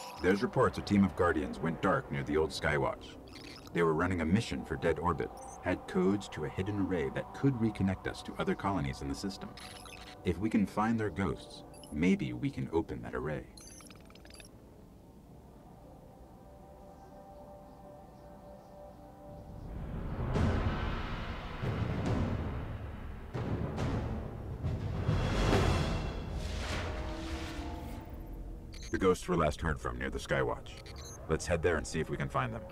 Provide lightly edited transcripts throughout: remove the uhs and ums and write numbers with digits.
There's reports a team of Guardians went dark near the old Skywatch. They were running a mission for Dead Orbit, had codes to a hidden array that could reconnect us to other colonies in the system. If we can find their ghosts, maybe we can open that array. The ghosts were last heard from near the Skywatch. Let's head there and see if we can find them.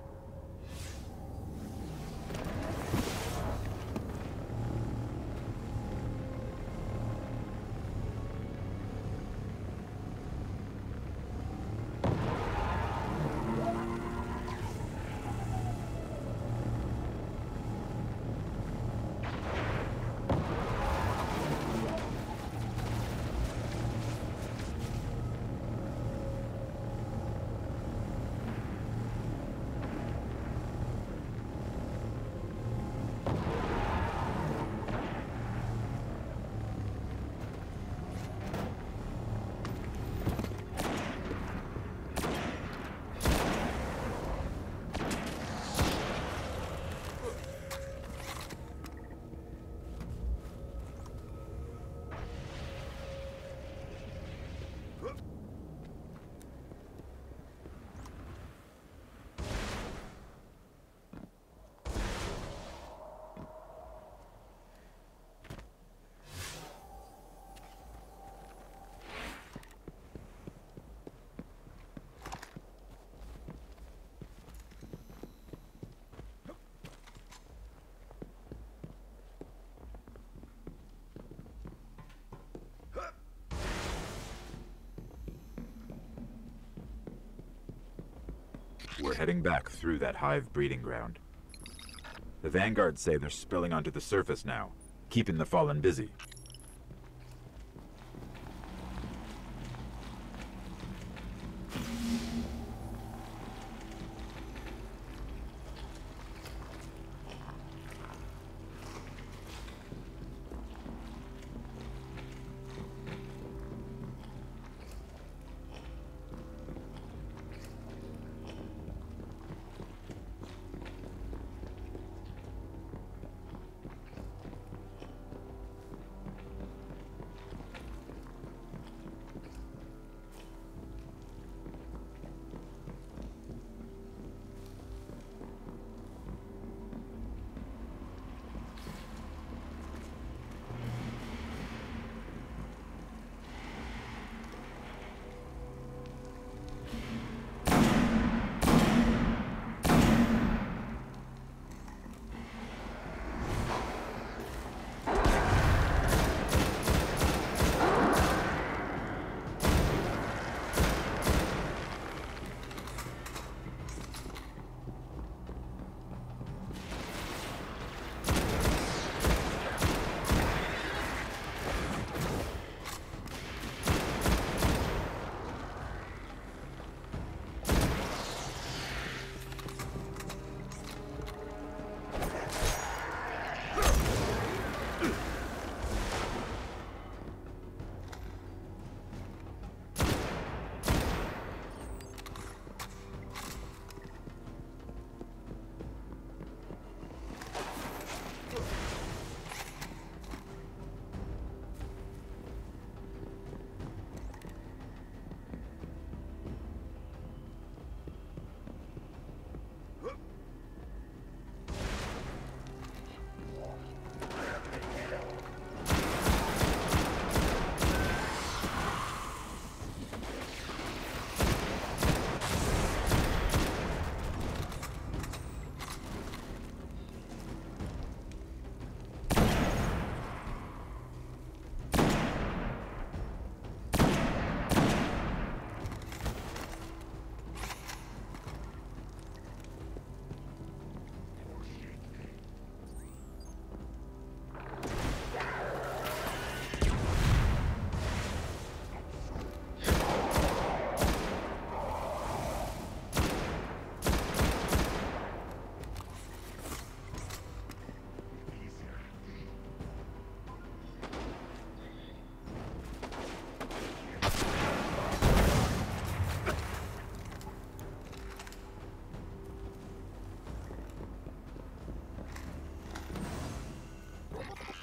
We're heading back through that hive breeding ground. The Vanguards say they're spilling onto the surface now, keeping the Fallen busy.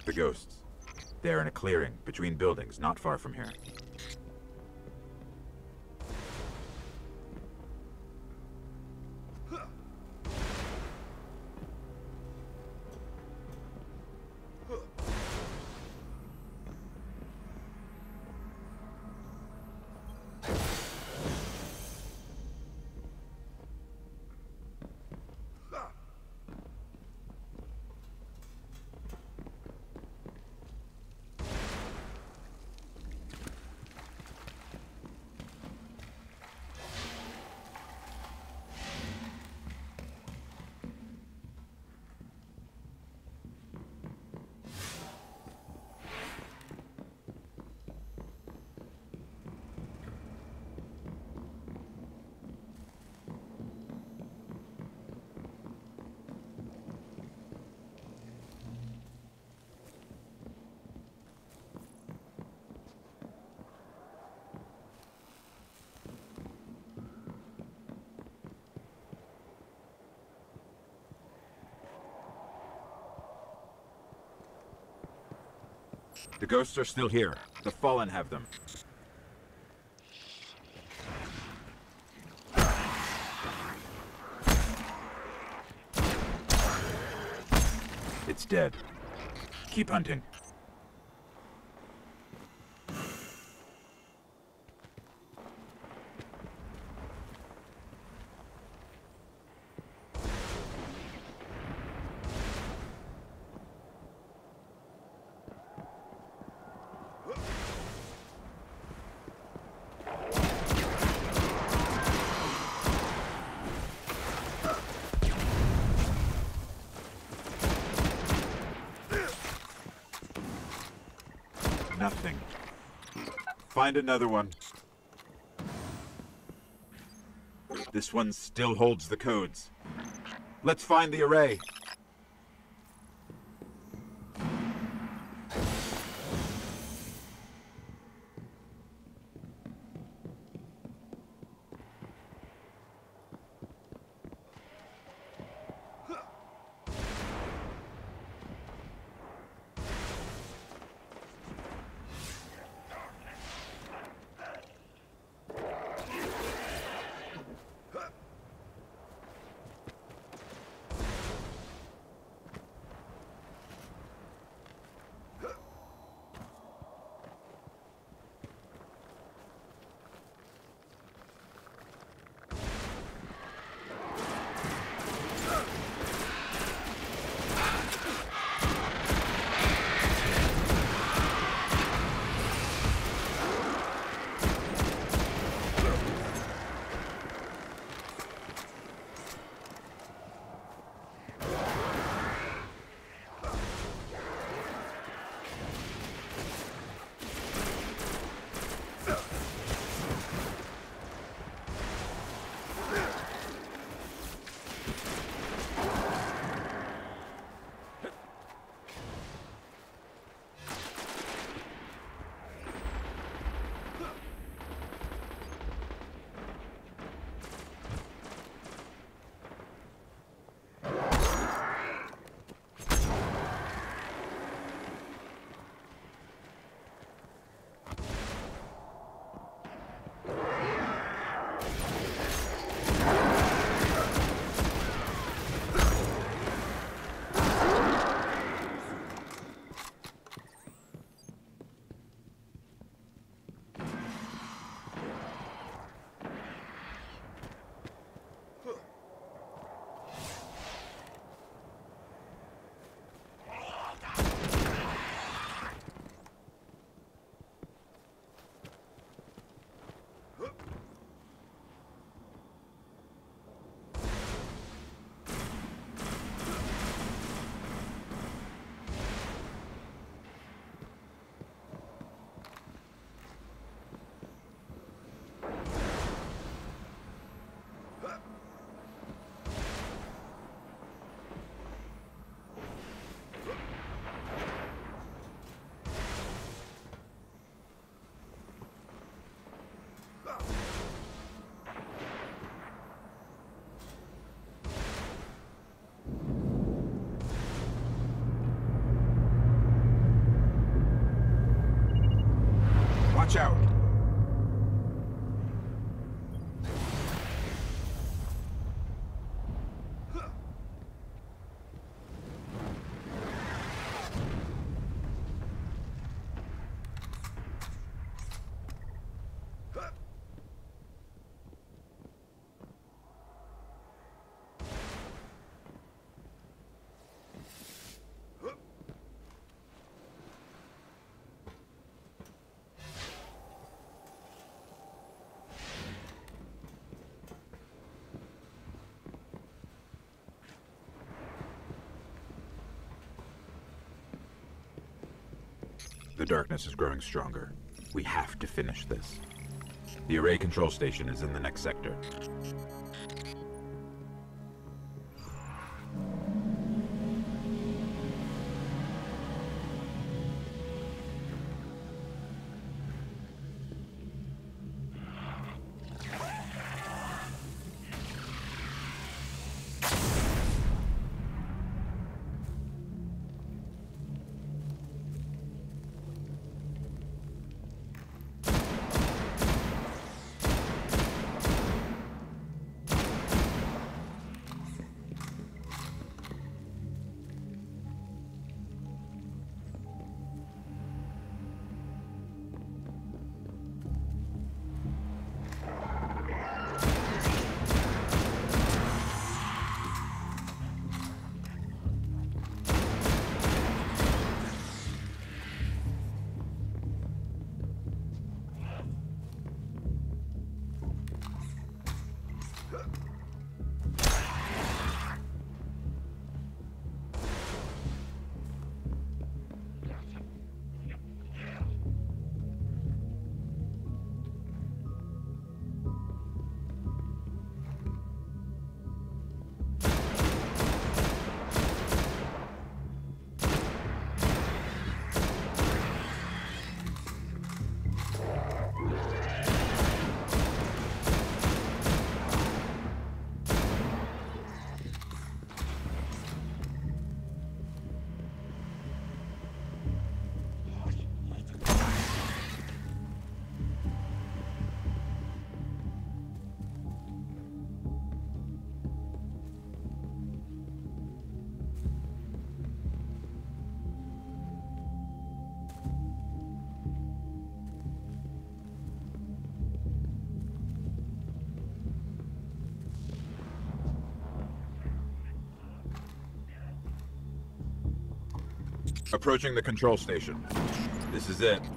the ghosts. They're in a clearing between buildings not far from here. The ghosts are still here. The Fallen have them. It's dead. Keep hunting. Nothing. Find another one. This one still holds the codes. Let's find the array. Watch out! The darkness is growing stronger. We have to finish this. The array control station is in the next sector. Approaching the control station. This is it.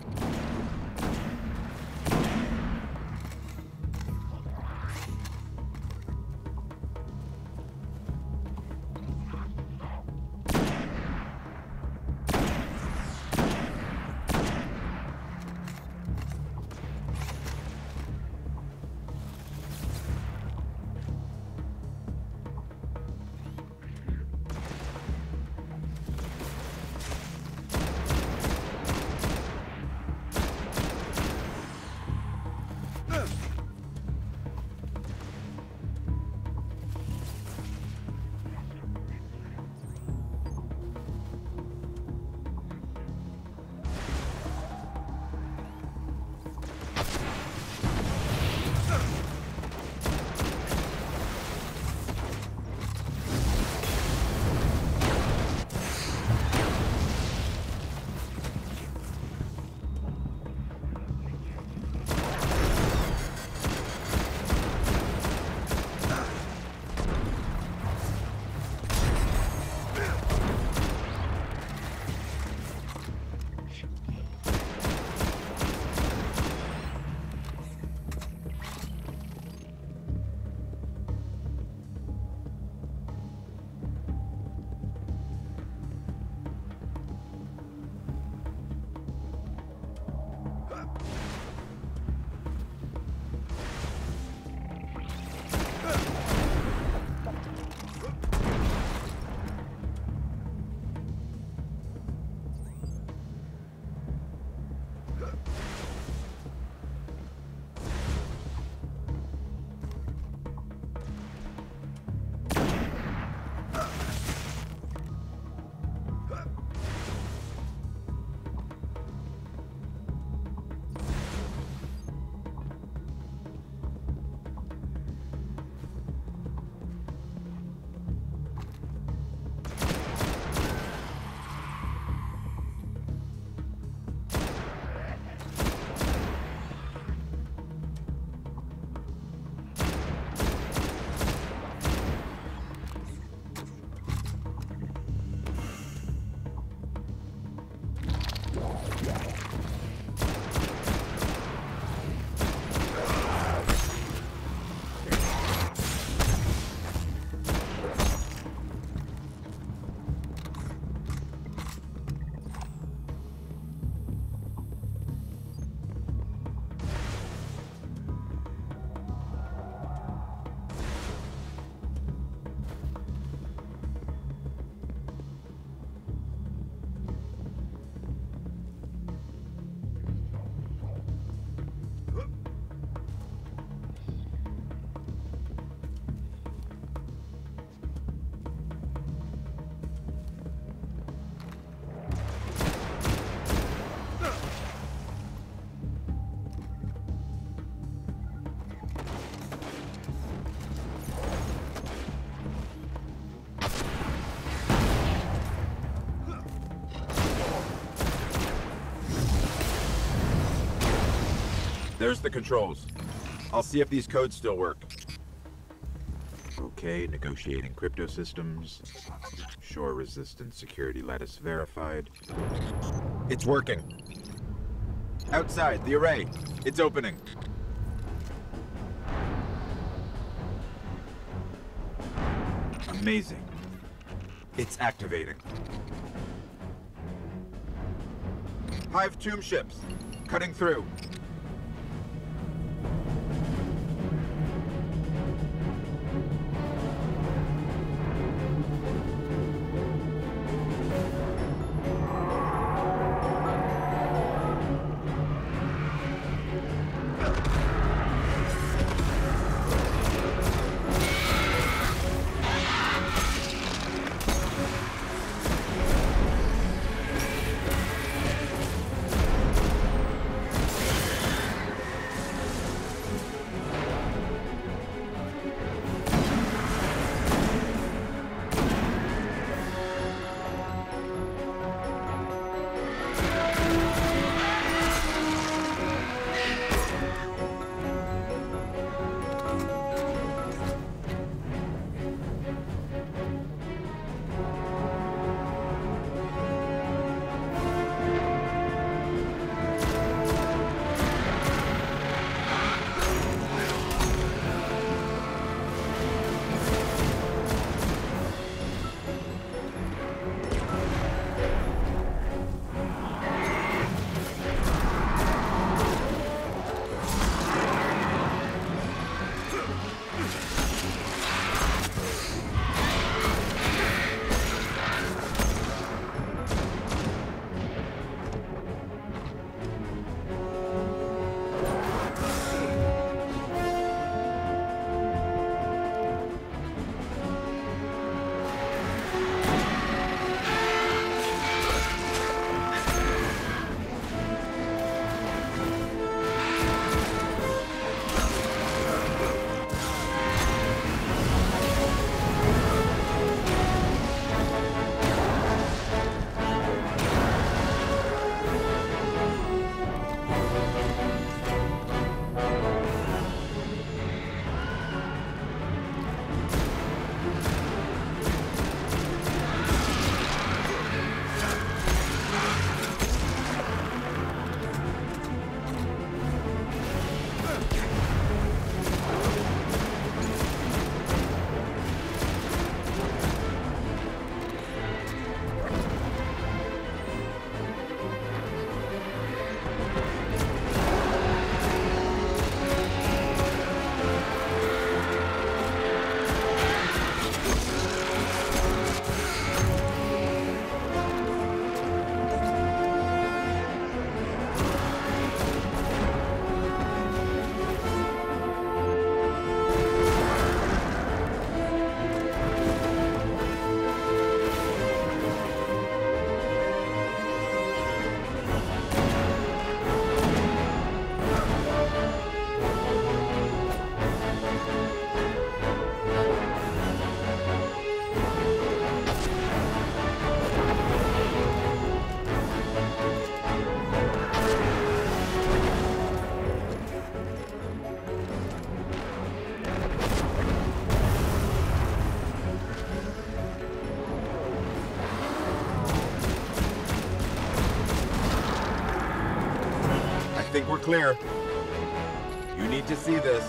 There's the controls. I'll see if these codes still work. Okay, negotiating crypto systems. Shore resistant security lattice verified. It's working. Outside, the array. It's opening. Amazing. It's activating. Hive tomb ships. Cutting through. think we're clear. You need to see this.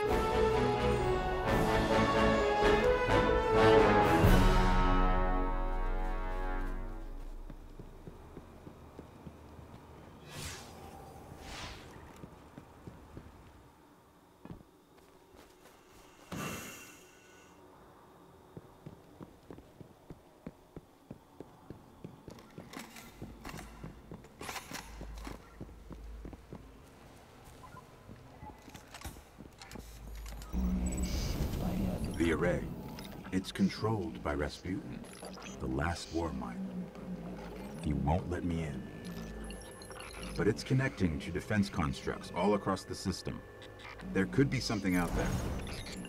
The array. It's controlled by Rasputin, the last war mind. He won't let me in. But it's connecting to defense constructs all across the system. There could be something out there.